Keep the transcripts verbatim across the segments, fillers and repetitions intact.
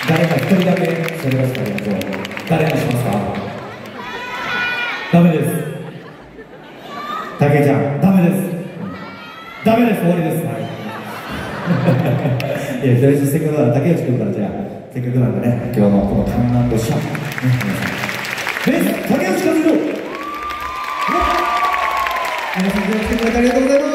誰か一人だけそれらしかありましょう。誰にしますか？ダメです。たけちゃん、ダメです。ダメです、終わりです。はい。いや、一人せっかくだから竹内君からじゃあ、せっかくなんでね、今日のこのカンナンドシャン、ね、皆さん。ベース、竹内和弘。皆さん、今日来てくれてありがとうございます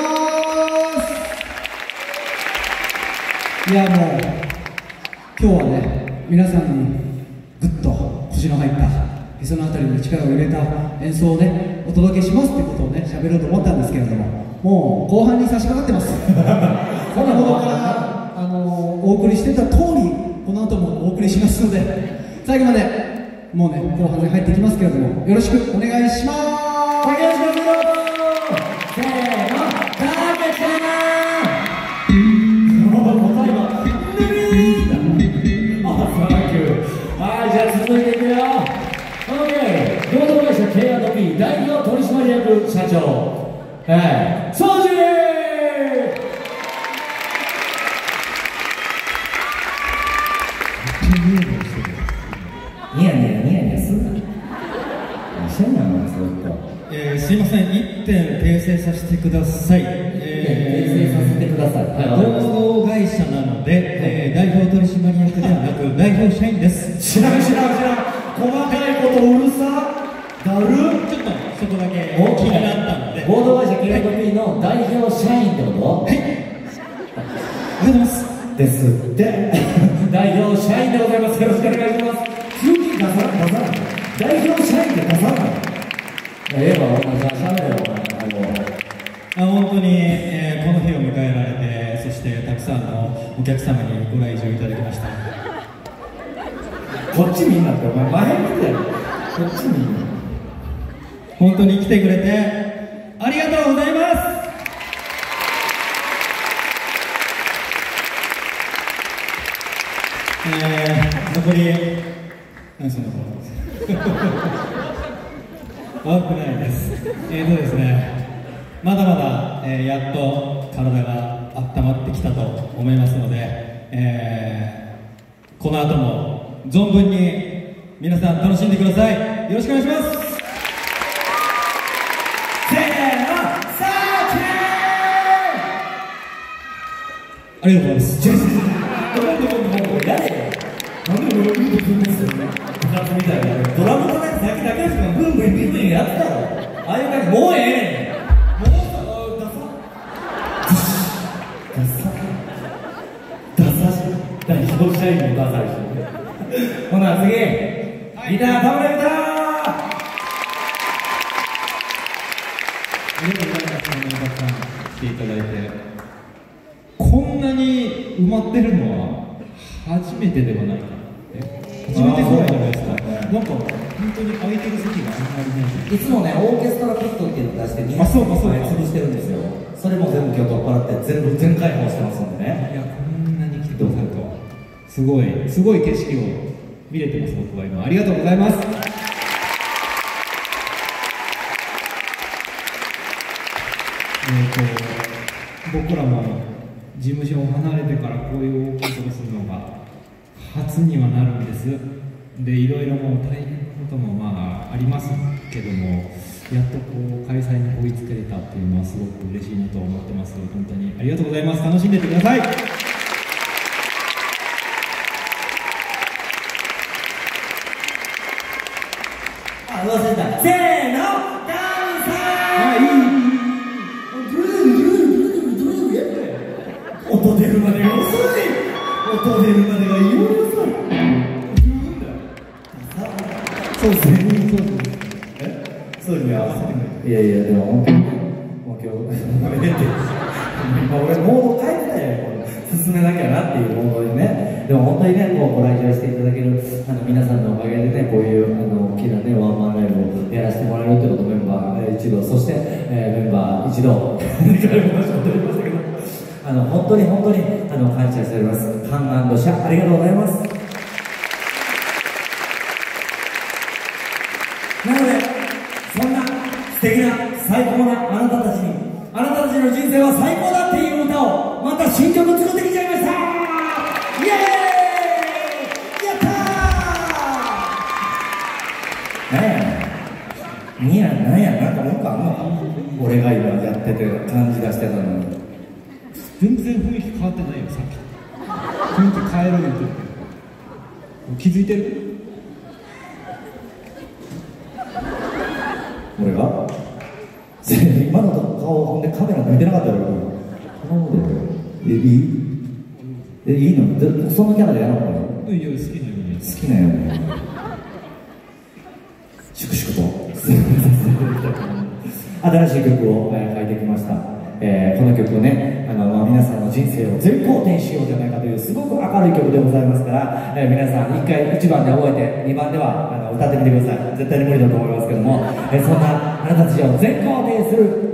。いや、もう、今日はね、皆さんにぐっと腰の入ったへそのあたりに力を入れた演奏をねお届けしますってことをね喋ろうと思ったんですけれども、もう後半に差し掛かってます。先ほどからあのお送りしてた通りこの後もお送りしますので、最後までもうね後半に入ってきますけれどもよろしくお願いします。竹内君、せーの、たけちゃん。はい、じゃあ続いていくよ。 OK、 合同会社 ケーアンドピー 代表取締役社長、えー、宗次。ニヤニヤニヤニヤすんな。何してんのよ、ずっと。 えー、すいません、一点訂正させてください。 えー、訂正させてください。 はい、合同会社なので、えー、代表取締役ではなく代表社員です。 知らん知らん知らん。細かいことうるさだる。 ちょっとそこだけ気になったので。 合同会社 ケーアンドピー の代表社員ってこと？ はい、ありがとうございます。 ですって代表社員でございます。よろしくお願いします。急に出さない出さない代表社員って出さない。ええわ、お前じゃあしゃべれよ、お前。 あ、本当に、えー、この日を迎えられて、そしてたくさんのお客様にご来場いただきました。 こっちみんなってお前前見てよ。こっちみんな本当に来てくれてありがとうございます。えー、残り何そんなこと多くないです。えーとですねまだまだ、えー、やっと体が温まってきたと思いますので、えー、この後も存分に皆さん楽しんでください。よろしくお願いします。 せーの、サーキありがとうございます。 なんで俺を見てくんですよね。部活みたいな。ドラム叩いてさっきだけですからブンブンビンビンやってたろ。ああいう感じ、もうええねん。もうダサダサダサし代表社員もダサいし。ほな次、ギタータブレギター。 ありがとうございます。皆さん来ていただいて、こんなに埋まってるのは初めてではないかな。初めてぐらいじゃないですか。なんか本当に空いてる席があんまりない。 いつもね、オーケストラピットっていうのを出してみんなあ、そうかそうか潰してるんですよ。それも全部今日取っ払って全部全開放してますんでね。 いや、こんなに来てくださるとすごいすごい景色を見れてます。僕は今ありがとうございます。えーと僕らも事務所を離れてからこういう大きいことするのが初にはなるんです。で、いろいろもう大変なこともまあありますけども、やっとこう開催に追いつけれたっていうのはすごく嬉しいなと思ってます。本当にありがとうございます。楽しんでいってください。 あ、忘れた。せーの、ダンサー。 あ、いい。 音出るまでが遅い。音出るまでが夜遅い。そうですね。え、そうに合わせてくれ。いやいや、でも本当にもう今日今俺モード変えてたよ。進めなきゃなっていうモードでね。でも本当にね、こうご来場していただけるあの皆さんのおかげでね、こういうあの大きなねワンマンライブをやらせてもらえるということをメンバー一同、そして、えー、メンバー一同にかいも話を取りましたけど。あの本当に本当にあの感謝しております。カン&社ありがとうございます。なのでそんな素敵な最高なあなたたちに、あなたたちの人生は最高だっていう歌をまた新曲作ってきちゃいました。イエーイイエ俺が今やってて感じ出してたのに。 全然雰囲気変わってないよ、さっき。雰囲気変えろ言うてるけど。気づいてる？ 俺が今の顔ほんでカメラ抜いてなかったよ。頼むで。え、いい？え、いいの？でそのキャラでやろうかな。 いや、好きなように。 好きなよね。粛々と新しい曲を、えー、書いてきました。えー、この曲をね、あの、まあ、皆さんの人生を全肯定しようじゃないかというすごく明るい曲でございますから、えー、皆さん一回いちばんで覚えてにばんではあの歌ってみてください。絶対に無理だと思いますけども、えー、そんなあなたたちを全肯定する